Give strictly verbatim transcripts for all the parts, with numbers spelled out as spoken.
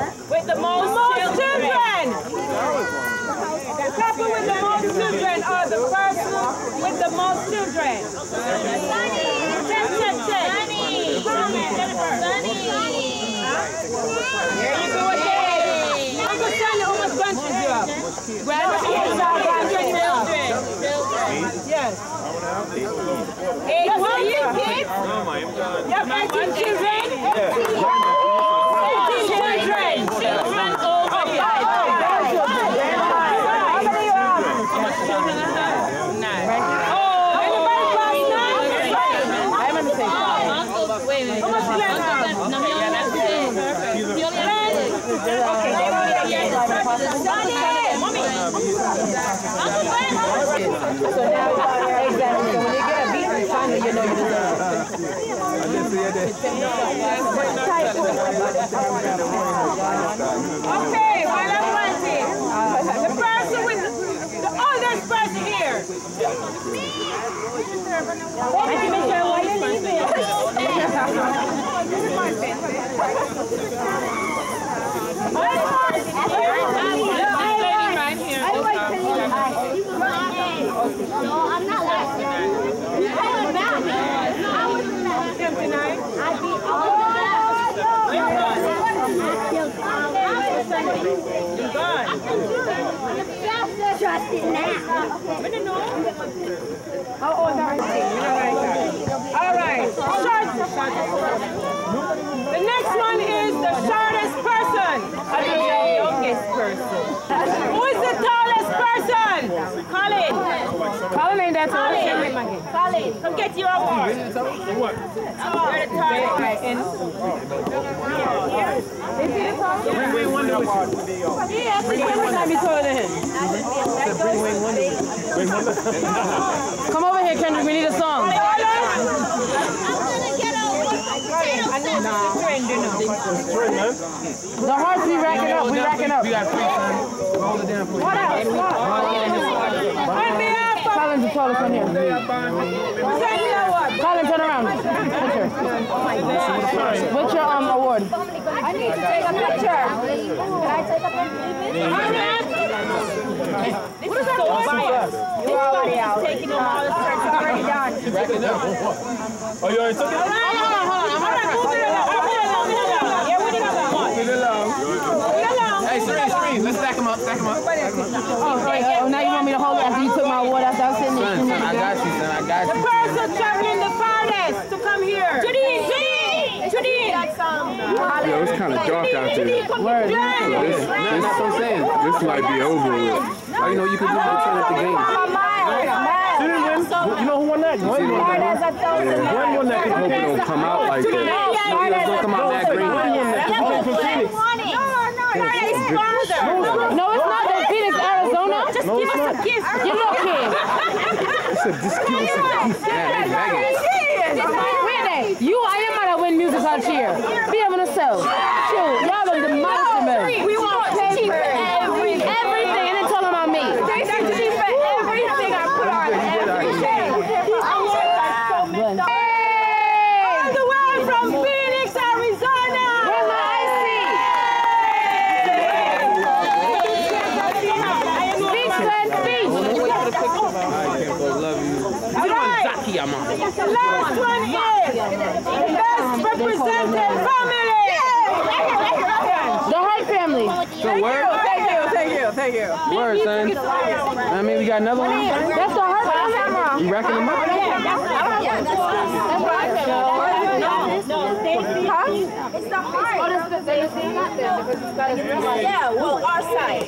with the most, most children. The couple with the most children or the person with the most children. Check, check, check. Sunny. Sunny. There you go again. Uncle Sunny, how much bunches you have? Grandchildren. Yes. Eight kids? You have eighteen children? eighteen children. Children over five. How many you have? How much children I have? Nine. Oh, anybody pass nine? I'm going to say five. Uncle, wait a minute. How much do you have? No, he only has ten. He only has ten. Okay, they will get yes. Sonny! Mommy! Uncle Ben! So now, exactly. So when you get a beat from Sonny, you know you deserve it. I didn't see it. Okay, while I'm waiting, the person with the oldest person here. I can make sure why you're leaving. This is my pen. No, I'm not last. You coming back? I was last. Tonight? I beat all of that. You're gone. Trust it now. I don't know. How old are you? All right. Short. The next one is the shortest person. I mean the youngest person. Who is the tallest person? Colin. Colin ain't that tall. Colin. Colin. Come get your award. What? You're the tallest. Is he the tallest? Bring Wayne Wonder with you. Yeah, every time you taller than him. Bring Wayne Wonder. Wayne Wonder. Come over here, Kendrick. We need a song. I know it's a trend, you know. It's a trend, man. The Harts, we racking up. We racking up. We got three, son. Roll it down for you. What else? What? On behalf of... Colin's the tallest one here. Colin, turn around. Picture. What's your um, award? I need to take a picture. Can I take a picture? What is that so biased? You're already out. Taking them all the time. It's already done. Racking up. Oh, you already took it? Hold on, hold on, hold on. Hold on, move it along. Move it along. Yeah, we need to go. Move it along. Move it along. Hey, Serene, Serene. Let's stack them up. Stack them up. Oh, okay. Oh, now you want me to hold it after you took my award after I was sitting there? Son, son, I got you, son. I got you. The person traveling the farthest to come here. Judine, Judine, Judine. Yo, it's kind of dark out there. Word. This, this, that's what I'm saying. This might be over with. Oh, you know, you could do the turn at the game. She didn't win. You know who won that? One won that. One won that. I hope it don't come out like that. It don't come out that green. No, it's not the Phoenix, Arizona. Just No, give it's us not. a kiss. You look kid. He said, just give us a piece. Yeah, they begging. You, I am gonna win music out here. Be able to sell. Shoot, y'all are the monster. We want pay for everything. Everything, and then tell them about me. They should cheap for everything I put on everything. All the way from Phoenix, Arizona. Where's my I C? Speech, son, speech. I can't go love you. All right. The last one is the best represented family. The Hart family. So word? Thank you, thank you, thank you. Word, son. I mean, we got another one. That's the Hart family. You racking them up? That's right. Huh? It's the Hart. Oh, that's because they got them because it's got a yeah, well, our side.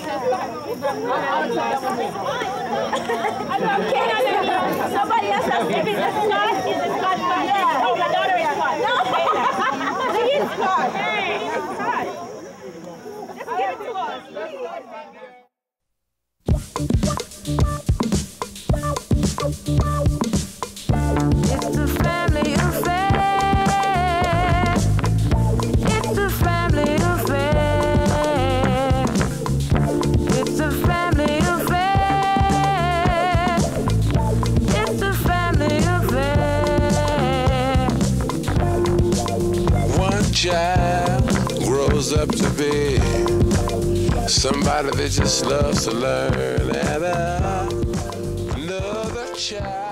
I'm kidding. Somebody else has if it's a Scott, it's a Scott. Yeah. Oh, my daughter is Scott. No. She is Scott. Hey, it's Scott. Just give it to us. It's a family affair. It's a family affair. It's a family affair. It's a family affair. One child grows grows up to be somebody that just loves to learn, and another child